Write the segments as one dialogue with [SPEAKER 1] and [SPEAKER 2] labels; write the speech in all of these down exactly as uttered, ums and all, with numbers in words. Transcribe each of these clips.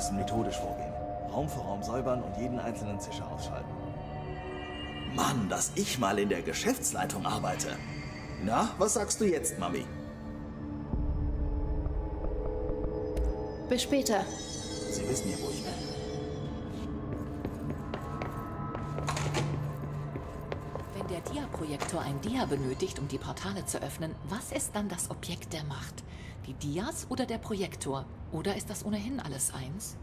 [SPEAKER 1] müssen methodisch vorgehen. Raum für Raum säubern und jeden einzelnen Zischer ausschalten. Mann, dass ich mal in der Geschäftsleitung arbeite. Na, was sagst du jetzt, Mami?
[SPEAKER 2] Bis später.
[SPEAKER 1] Sie wissen ja, wo ich bin.
[SPEAKER 3] Wenn der Dia-Projektor ein Dia benötigt, um die Portale zu öffnen, was ist dann das Objekt der Macht? Die Dias oder der Projektor? Oder ist das ohnehin alles eins?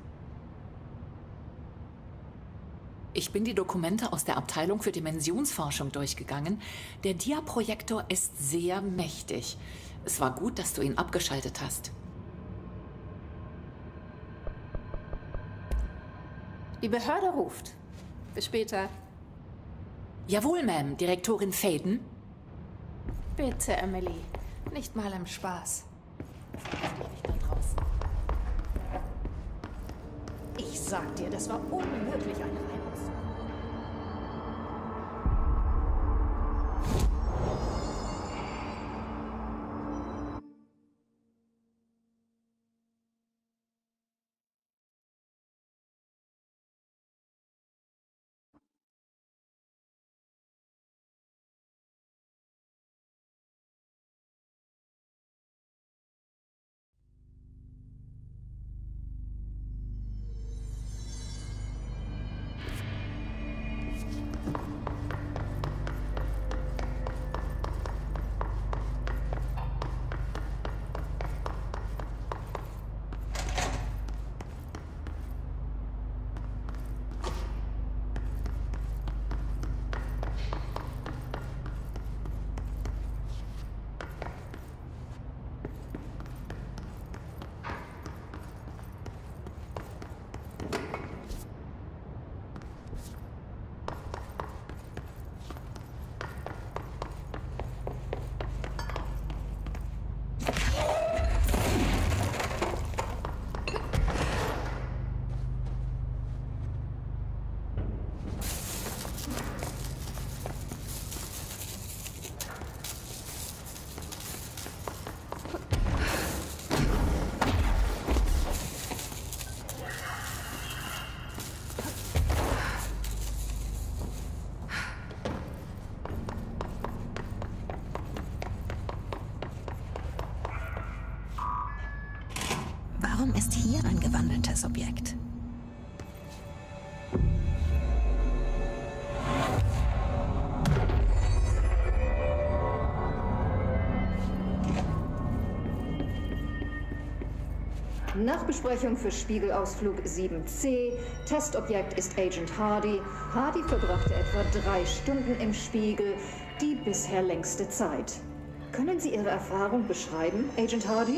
[SPEAKER 3] Ich bin die Dokumente aus der Abteilung für Dimensionsforschung durchgegangen. Der Dia-Projektor ist sehr mächtig. Es war gut, dass du ihn abgeschaltet hast.
[SPEAKER 2] Die Behörde ruft. Bis später.
[SPEAKER 3] Jawohl, Ma'am. Direktorin Faden?
[SPEAKER 2] Bitte, Emily. Nicht mal im Spaß. Ich sag dir, das war unmöglich, eine Reibung.
[SPEAKER 4] Warum ist hier ein gewandeltes Objekt?
[SPEAKER 5] Nachbesprechung für Spiegelausflug sieben C. Testobjekt ist Agent Hardy. Hardy verbrachte etwa drei Stunden im Spiegel, die bisher längste Zeit. Können Sie Ihre Erfahrung beschreiben, Agent Hardy?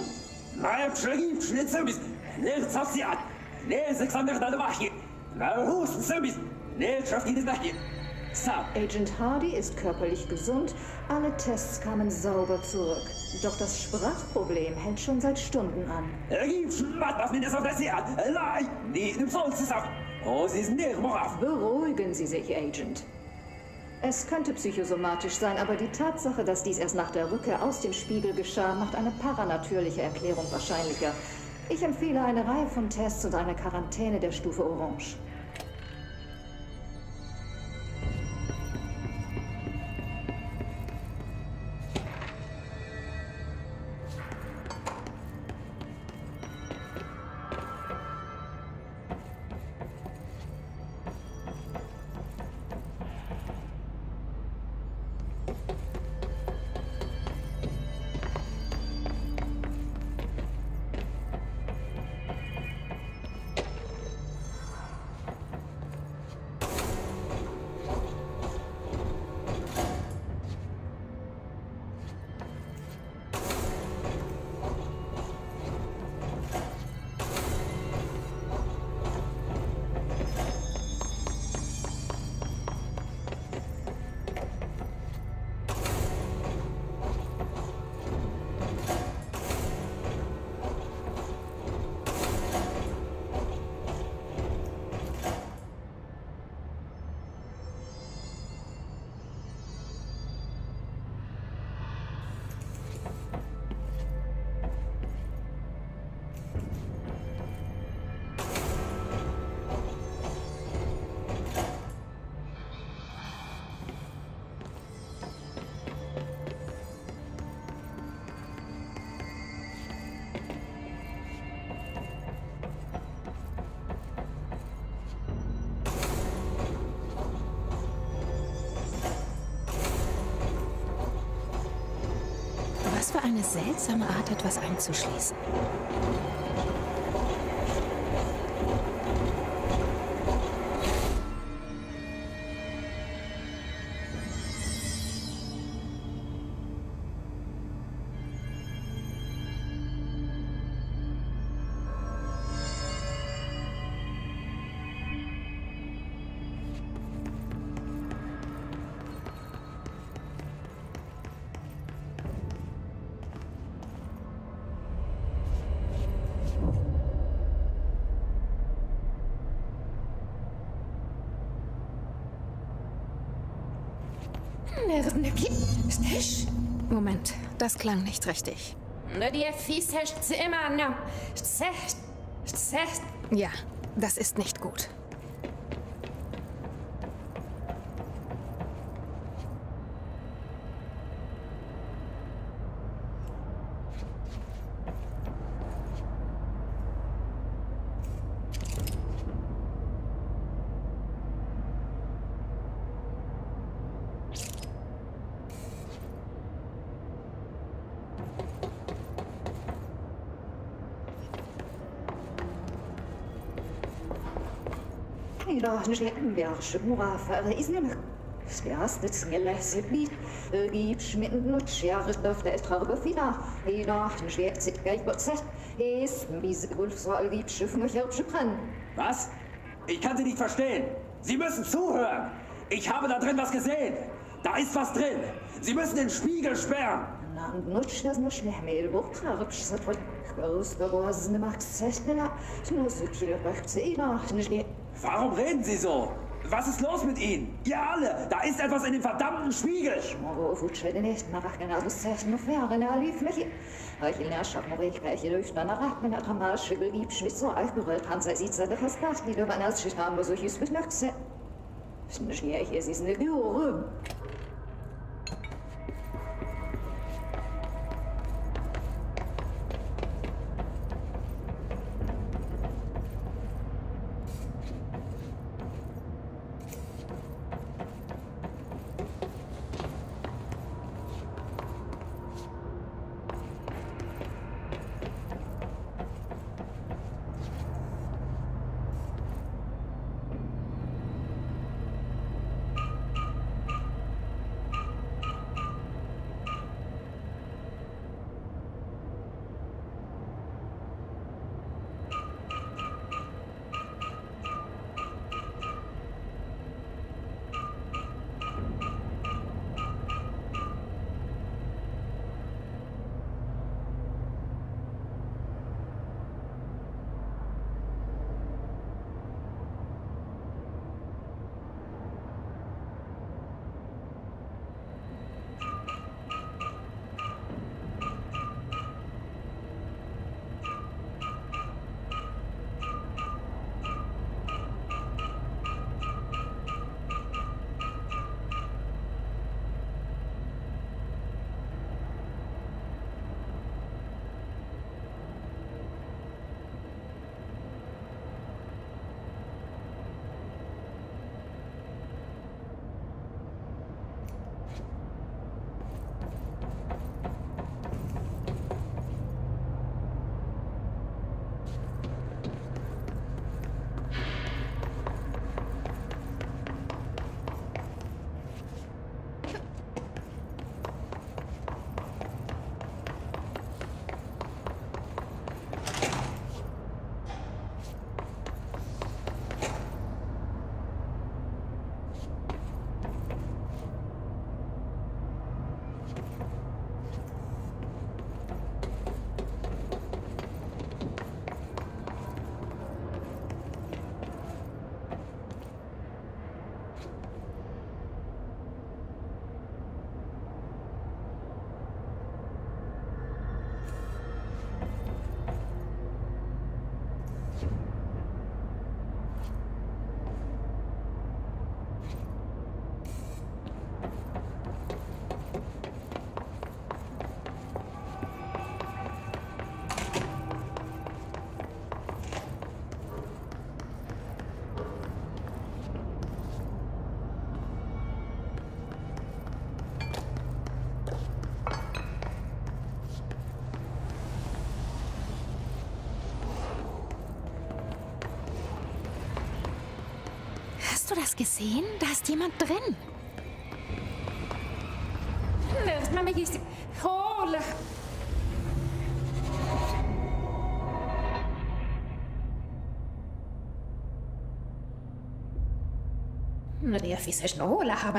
[SPEAKER 5] Agent Hardy ist körperlich gesund, alle Tests kamen sauber zurück. Doch das Sprachproblem hält schon seit Stunden an. Beruhigen Sie sich, Agent. Es könnte psychosomatisch sein, aber die Tatsache, dass dies erst nach der Rückkehr aus dem Spiegel geschah, macht eine paranatürliche Erklärung wahrscheinlicher. Ich empfehle eine Reihe von Tests und eine Quarantäne der Stufe Orange.
[SPEAKER 4] eine seltsame Art, etwas einzuschließen. Moment, das klang nicht richtig. Ja, das ist nicht gut.
[SPEAKER 5] راح نجي بيعرش مرافع إذن سبيعست تسنجل سبيت جيب شمitten نوتش يعرش دفت إتخرب فينا هي راح نجي تسكاي بقصت إيس بيز Wolf soll gib Schiff noch herbsche brennen.
[SPEAKER 6] Was? Ich kann Sie nicht verstehen. Sie müssen zuhören. Ich habe da drin was gesehen. Da ist was drin. Sie müssen den Spiegel sperren.
[SPEAKER 5] نوتش das noch schnell mehr Buch herbsch satwal groß groß ne macht sestela nur so viel rechts in nach nicht.
[SPEAKER 6] Warum reden Sie so? Was ist los mit Ihnen? Ihr alle! Da ist etwas in dem verdammten Spiegel!
[SPEAKER 4] das gesehen? Da ist jemand drin.
[SPEAKER 7] Det finns snåla här.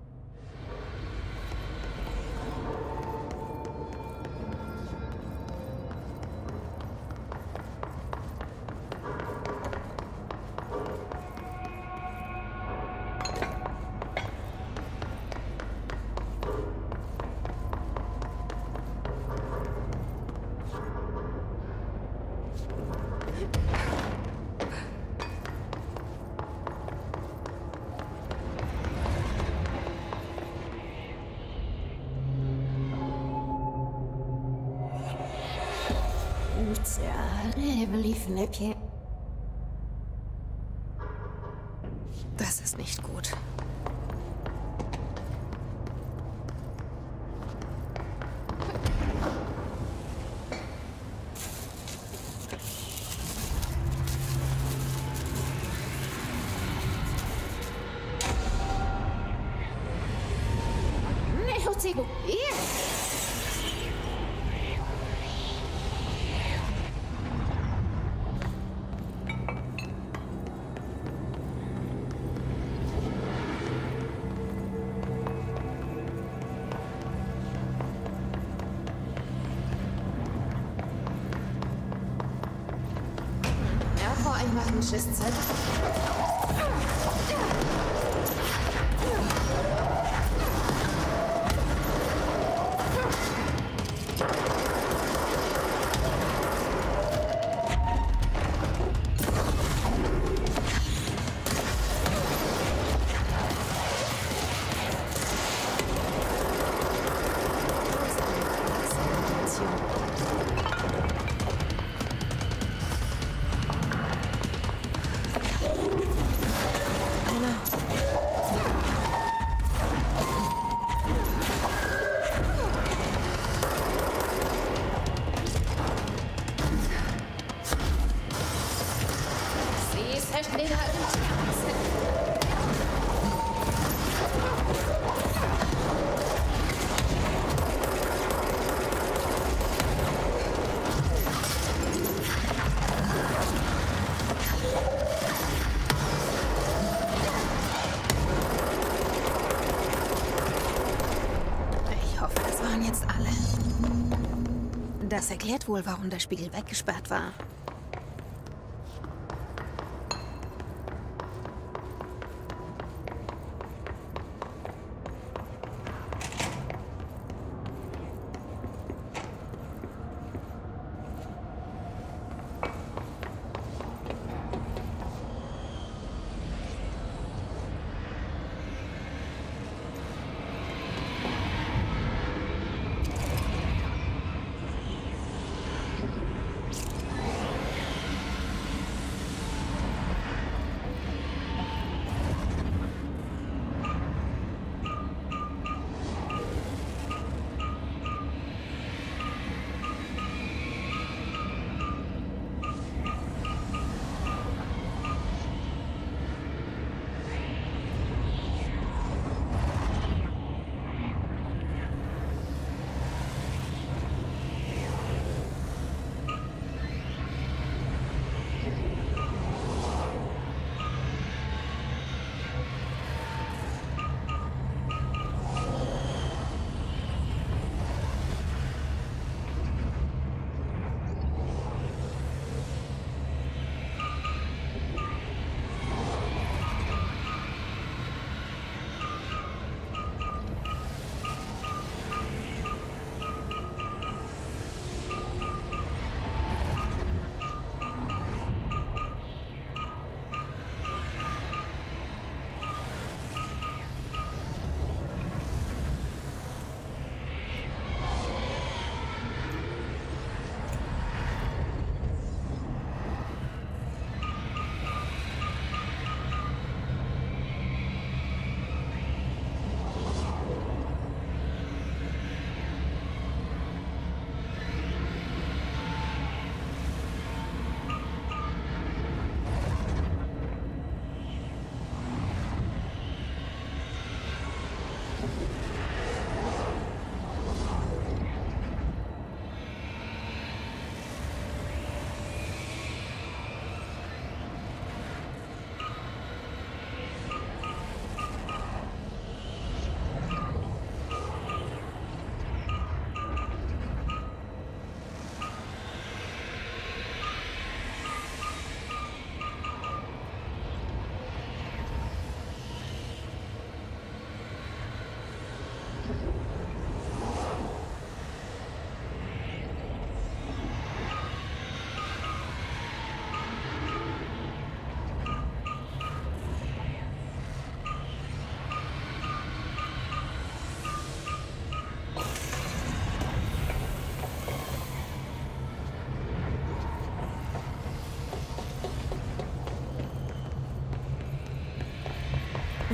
[SPEAKER 4] Das ist nicht gut.
[SPEAKER 7] Nee, hört sie gut.
[SPEAKER 2] Schisszeit.
[SPEAKER 4] Das erklärt wohl, warum der Spiegel weggesperrt war.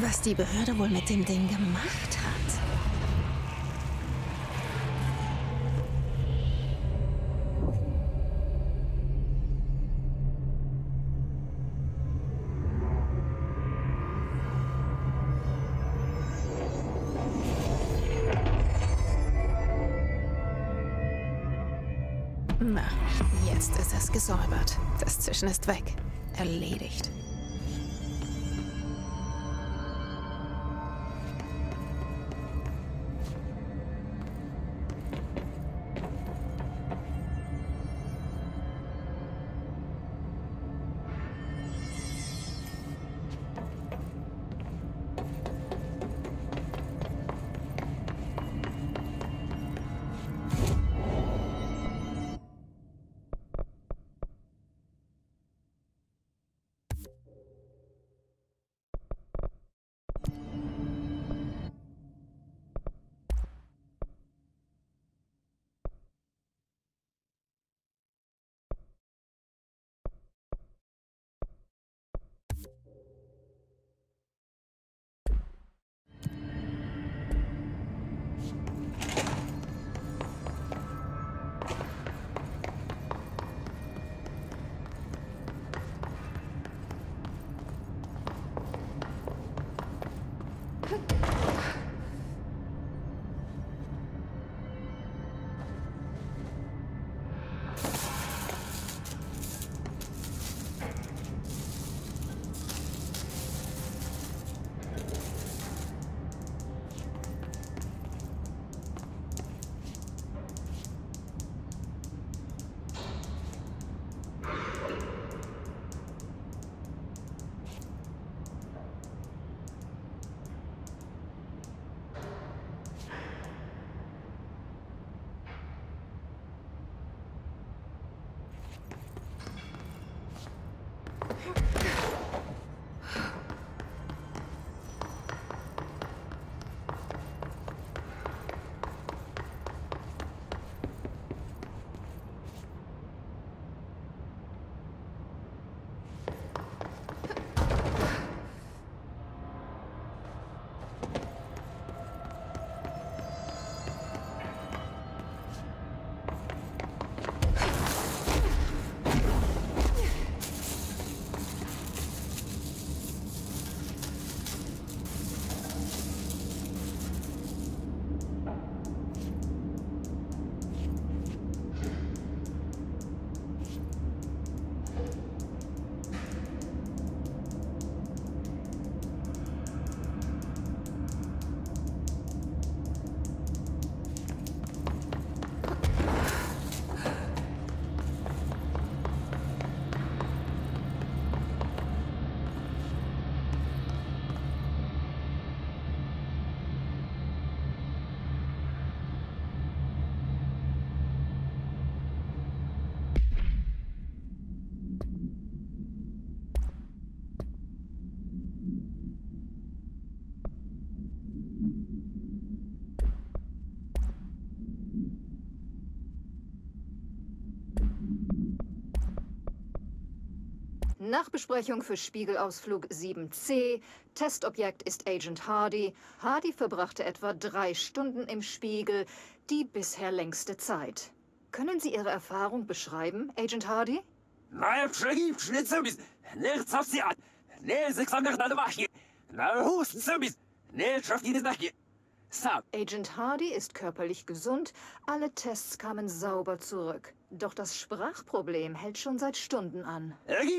[SPEAKER 4] was die Behörde wohl mit dem Ding gemacht hat. Na, jetzt ist es gesäubert. Das Zischen ist weg. Erledigt.
[SPEAKER 5] Nachbesprechung für Spiegelausflug sieben C. Testobjekt ist Agent Hardy. Hardy verbrachte etwa drei Stunden im Spiegel, die bisher längste Zeit. Können Sie Ihre Erfahrung beschreiben, Agent Hardy?
[SPEAKER 6] Agent
[SPEAKER 5] Hardy ist körperlich gesund, alle Tests kamen sauber zurück. Doch das Sprachproblem hält schon seit Stunden an.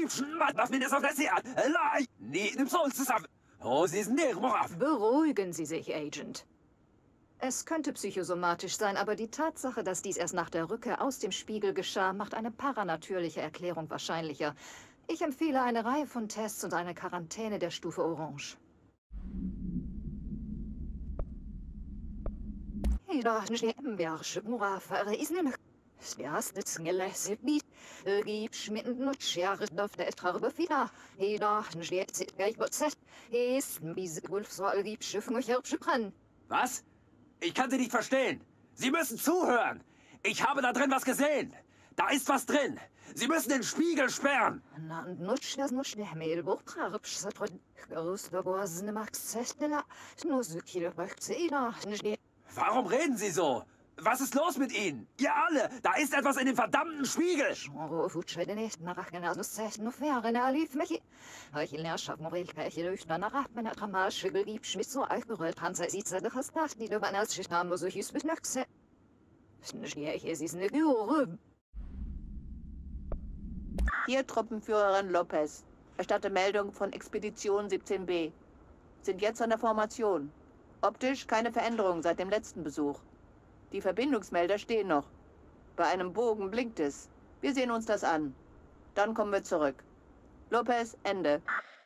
[SPEAKER 5] Beruhigen Sie sich, Agent. Es könnte psychosomatisch sein, aber die Tatsache, dass dies erst nach der Rückkehr aus dem Spiegel geschah, macht eine paranatürliche Erklärung wahrscheinlicher. Ich empfehle eine Reihe von Tests und eine Quarantäne der Stufe Orange.
[SPEAKER 6] Was? Ich kann Sie nicht verstehen. Sie müssen zuhören. Ich habe da drin was gesehen. Da ist was drin. Sie müssen den Spiegel sperren! Warum reden Sie so? Was ist los mit Ihnen? Ihr alle! Da ist etwas in dem verdammten Spiegel!
[SPEAKER 7] Hier Truppenführerin Lopez. Erstatte Meldung von Expedition siebzehn B. Sind jetzt an der Formation. Optisch keine Veränderung seit dem letzten Besuch. Die Verbindungsmelder stehen noch. Bei einem Bogen blinkt es. Wir sehen uns das an. Dann kommen wir zurück. Lopez, Ende.